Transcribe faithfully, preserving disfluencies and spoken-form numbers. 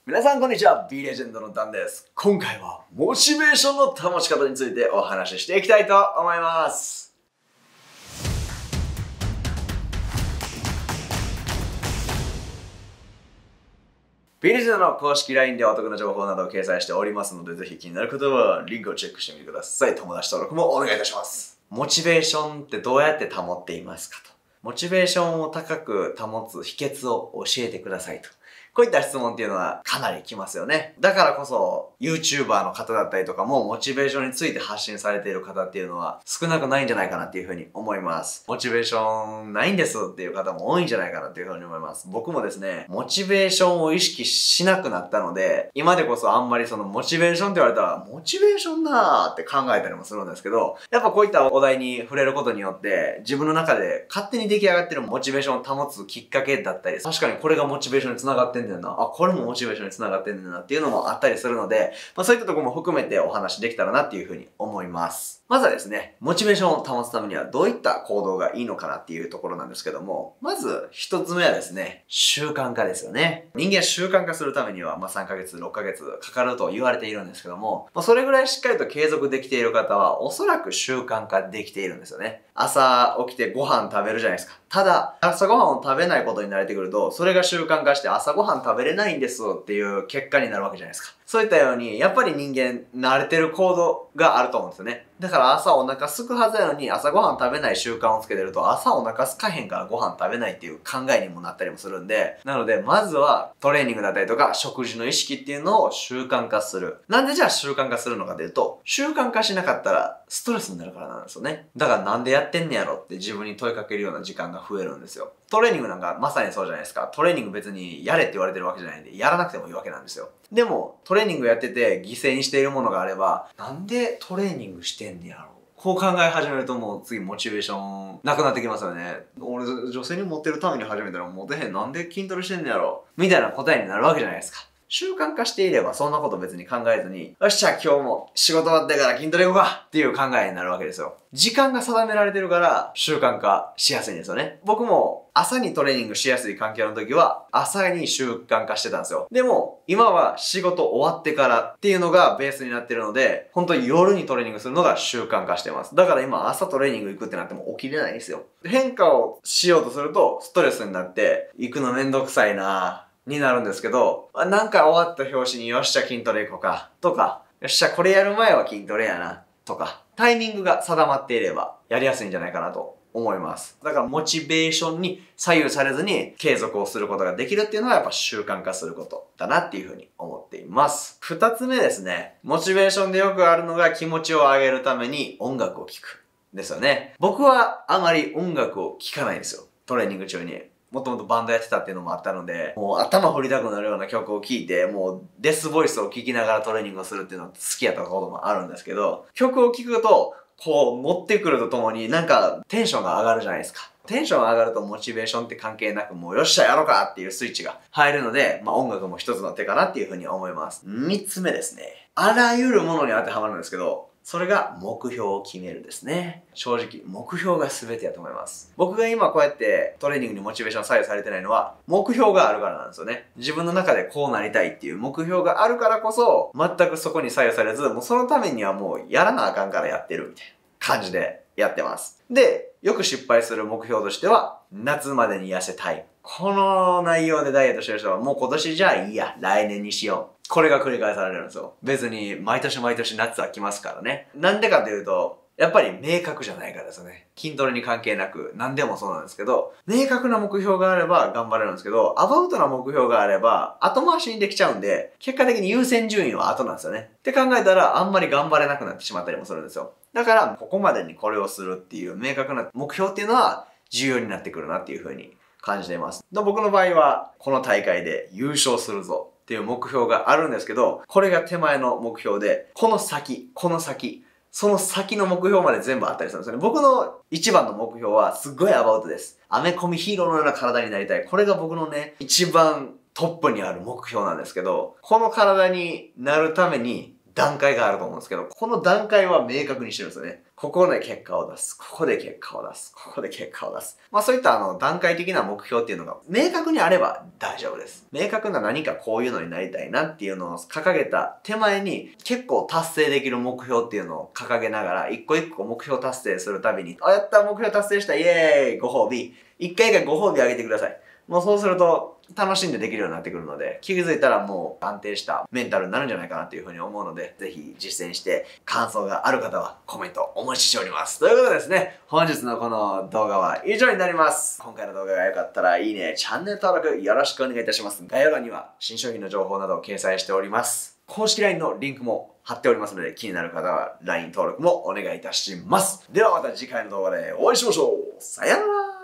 皆さんこんにちは、B レジェンドのダンです。今回はモチベーションの保ち方についてお話ししていきたいと思います。B レジェンドの公式 ライン でお得な情報などを掲載しておりますので、ぜひ気になる方はリンクをチェックしてみてください。友達登録もお願いいたします。モチベーションってどうやって保っていますかと。モチベーションを高く保つ秘訣を教えてくださいと。こういった質問っていうのはかなり来ますよね。だからこそ YouTuber の方だったりとかもモチベーションについて発信されている方っていうのは少なくないんじゃないかなっていうふうに思います。モチベーションないんですっていう方も多いんじゃないかなっていうふうに思います。僕もですね、モチベーションを意識しなくなったので、今でこそあんまりそのモチベーションって言われたら、モチベーションなーって考えたりもするんですけど、やっぱこういったお題に触れることによって自分の中で勝手に出来上がってるモチベーションを保つきっかけだったり、確かにこれがモチベーションにつながってんだよな。あ、これもモチベーションにつながってんだよなっていうのもあったりするので、まあそういったところも含めてお話できたらなっていうふうに思います。まずはですね、モチベーションを保つためにはどういった行動がいいのかなっていうところなんですけども、まず一つ目はですね、習慣化ですよね。人間習慣化するためには、まあさんかげつ、ろっかげつかかると言われているんですけども、まあそれぐらいしっかりと継続できている方は、おそらく習慣化できているんですよね。朝起きてご飯食べるじゃないですか。ただ、朝ごはんを食べないことに慣れてくると、それが習慣化して朝ごはん食べれないんですっていう結果になるわけじゃないですか。そういったように、やっぱり人間慣れてる行動があると思うんですよね。だから朝お腹空くはずやのに朝ごはん食べない習慣をつけてると朝お腹空かへんからご飯食べないっていう考えにもなったりもするんで、なのでまずはトレーニングだったりとか食事の意識っていうのを習慣化する。なんでじゃあ習慣化するのかというと、習慣化しなかったらストレスになるからなんですよね。だからなんでやってんねやろって自分に問いかけるような時間が増えるんですよ。トレーニングなんかまさにそうじゃないですか。トレーニング別にやれって言われてるわけじゃないんで、やらなくてもいいわけなんですよ。でも、トレーニングやってて犠牲にしているものがあれば、なんでトレーニングしてんねやろこう考え始めるともう次モチベーションなくなってきますよね。俺女性にモテるために始めたらモテへん。なんで筋トレしてんねやろみたいな答えになるわけじゃないですか。習慣化していればそんなこと別に考えずに、よっしゃ今日も仕事終わってから筋トレ行こうかっていう考えになるわけですよ。時間が定められてるから習慣化しやすいんですよね。僕も朝にトレーニングしやすい環境の時は朝に習慣化してたんですよ。でも今は仕事終わってからっていうのがベースになってるので、本当に夜にトレーニングするのが習慣化してます。だから今朝トレーニング行くってなっても起きれないんですよ。変化をしようとするとストレスになって行くのめんどくさいなぁになるんですけど、なんか終わった拍子によっしゃ筋トレ行こうかとか、よっしゃこれやる前は筋トレやなとか、タイミングが定まっていればやりやすいんじゃないかなと思います。だからモチベーションに左右されずに継続をすることができるっていうのはやっぱ習慣化することだなっていうふうに思っています。二つ目ですね。モチベーションでよくあるのが気持ちを上げるために音楽を聴く。ですよね。僕はあまり音楽を聴かないんですよ。トレーニング中に。もともとバンドやってたっていうのもあったので、もう頭振りたくなるような曲を聴いて、もうデスボイスを聴きながらトレーニングをするっていうのが好きやったこともあるんですけど、曲を聴くと、こう乗ってくるとともになんかテンションが上がるじゃないですか。テンション上がるとモチベーションって関係なくもうよっしゃやろうかっていうスイッチが入るので、まあ音楽も一つの手かなっていうふうに思います。三つ目ですね。あらゆるものに当てはまるんですけど、それが目標を決めるですね。正直、目標が全てやと思います。僕が今こうやってトレーニングにモチベーション左右されてないのは、目標があるからなんですよね。自分の中でこうなりたいっていう目標があるからこそ、全くそこに左右されず、もうそのためにはもうやらなあかんからやってるみたいな感じでやってます。で、よく失敗する目標としては、夏までに痩せたい。この内容でダイエットしてる人はもう今年じゃあいいや、来年にしよう。これが繰り返されるんですよ。別に毎年毎年夏は来ますからね。なんでかというと、やっぱり明確じゃないからですよね。筋トレに関係なく何でもそうなんですけど、明確な目標があれば頑張れるんですけど、アバウトな目標があれば後回しにできちゃうんで、結果的に優先順位は後なんですよね。って考えたらあんまり頑張れなくなってしまったりもするんですよ。だからここまでにこれをするっていう明確な目標っていうのは重要になってくるなっていうふうに感じています。で僕の場合はこの大会で優勝するぞっていう目標があるんですけど、これが手前の目標で、この先、この先、その先の目標まで全部あったりするんですよね。僕の一番の目標はすっごいアバウトです。アメコミヒーローのような体になりたい。これが僕のね、一番トップにある目標なんですけど、この体になるために段階があると思うんですけど、この段階は明確にしてるんですよね。ここで結果を出す。ここで結果を出す。ここで結果を出す。まあそういったあの段階的な目標っていうのが明確にあれば大丈夫です。明確な何かこういうのになりたいなっていうのを掲げた手前に結構達成できる目標っていうのを掲げながら一個一個目標達成するたびに、あ、やった目標達成したイエーイご褒美。一回一回ご褒美あげてください。もうそうすると楽しんでできるようになってくるので、気づいたらもう安定したメンタルになるんじゃないかなというふうに思うので、ぜひ実践して感想がある方はコメントお待ちしております。ということでですね、本日のこの動画は以上になります。今回の動画が良かったらいいね、チャンネル登録よろしくお願いいたします。概要欄には新商品の情報などを掲載しております。公式 ライン のリンクも貼っておりますので、気になる方は ライン 登録もお願いいたします。ではまた次回の動画でお会いしましょう。さよなら。